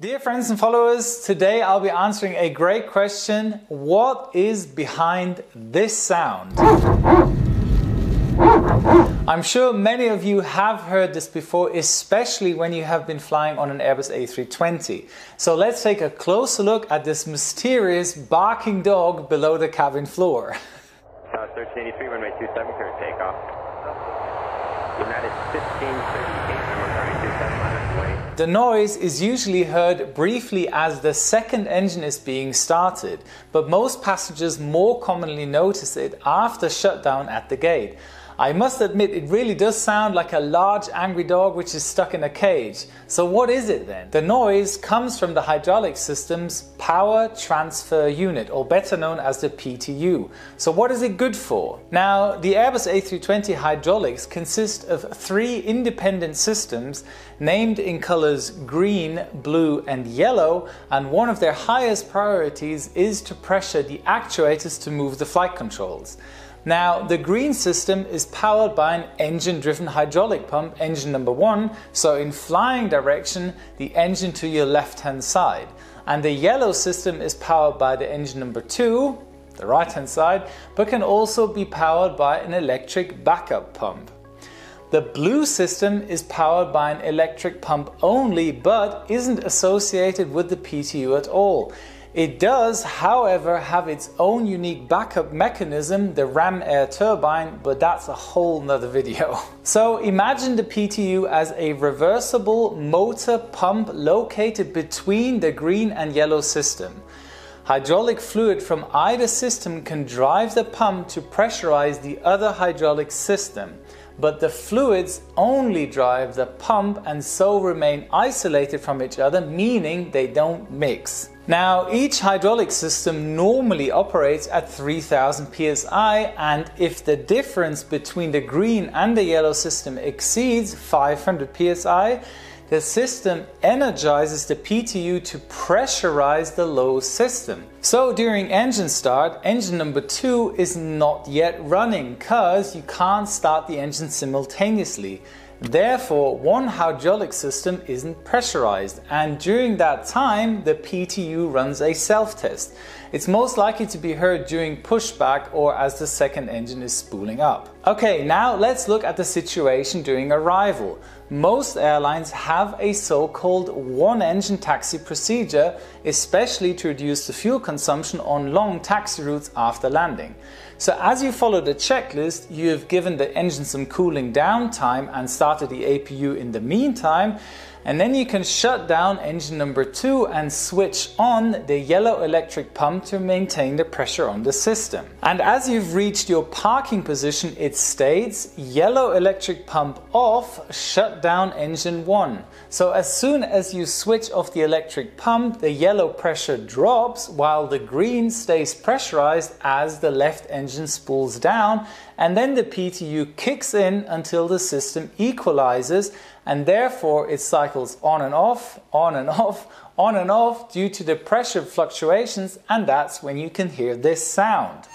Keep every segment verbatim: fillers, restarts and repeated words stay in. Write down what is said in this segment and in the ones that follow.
Dear friends and followers, today I'll be answering a great question. What is behind this sound? I'm sure many of you have heard this before, especially when you have been flying on an Airbus A three twenty. So let's take a closer look at this mysterious barking dog below the cabin floor. South thirteen eighty-three, runway two seven, clear takeoff. United fifteen thirty-eight, runway two seven, minus way. The noise is usually heard briefly as the second engine is being started, but most passengers more commonly notice it after shutdown at the gate. I must admit, it really does sound like a large angry dog which is stuck in a cage. So what is it then? The noise comes from the hydraulic system's power transfer unit, or better known as the P T U. So what is it good for? Now, the Airbus A three twenty hydraulics consist of three independent systems named in colors green, blue and yellow, and one of their highest priorities is to pressure the actuators to move the flight controls. Now, the green system is powered by an engine-driven hydraulic pump, engine number one, so in flying direction, the engine to your left-hand side. And the yellow system is powered by the engine number two, the right-hand side, but can also be powered by an electric backup pump. The blue system is powered by an electric pump only, but isn't associated with the P T U at all. It does, however, have its own unique backup mechanism, the ram air turbine, but that's a whole nother video. So imagine the P T U as a reversible motor pump located between the green and yellow system. Hydraulic fluid from either system can drive the pump to pressurize the other hydraulic system, but the fluids only drive the pump and so remain isolated from each other, meaning they don't mix. Now, each hydraulic system normally operates at three thousand P S I, and if the difference between the green and the yellow system exceeds five hundred P S I, the system energizes the P T U to pressurize the low system. So during engine start, engine number two is not yet running because you can't start the engine simultaneously. Therefore, one hydraulic system isn't pressurized, and during that time the P T U runs a self-test. It's most likely to be heard during pushback or as the second engine is spooling up. Okay, now let's look at the situation during arrival. Most airlines have a so-called one-engine taxi procedure, especially to reduce the fuel consumption on long taxi routes after landing. So as you follow the checklist, you have given the engine some cooling down time and started the A P U in the meantime, and then you can shut down engine number two and switch on the yellow electric pump to maintain the pressure on the system. And as you've reached your parking position, it states yellow electric pump off, shut down engine one. So as soon as you switch off the electric pump, the yellow pressure drops while the green stays pressurized as the left engine spools down, and then the P T U kicks in until the system equalizes, and therefore it cycles on and off, on and off, on and off due to the pressure fluctuations, and that's when you can hear this sound.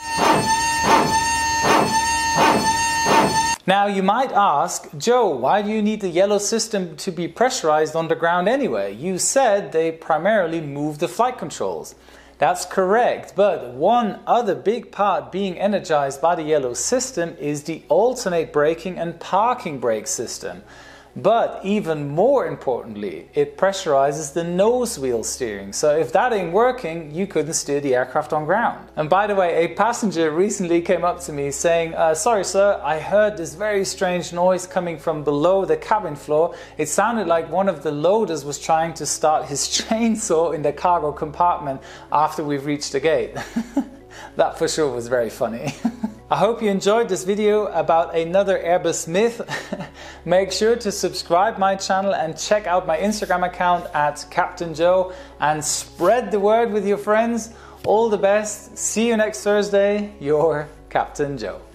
Now you might ask, Joe, why do you need the yellow system to be pressurized on the ground anyway? You said they primarily move the flight controls. That's correct, but one other big part being energized by the yellow system is the alternate braking and parking brake system. But even more importantly, it pressurizes the nose wheel steering. So if that ain't working, you couldn't steer the aircraft on ground. And by the way, a passenger recently came up to me saying, uh, sorry sir, I heard this very strange noise coming from below the cabin floor. It sounded like one of the loaders was trying to start his chainsaw in the cargo compartment after we've reached the gate. That for sure was very funny. I hope you enjoyed this video about another Airbus myth. Make sure to subscribe my channel and check out my Instagram account at Captain Joe, and spread the word with your friends. All the best. See you next Thursday. Your Captain Joe.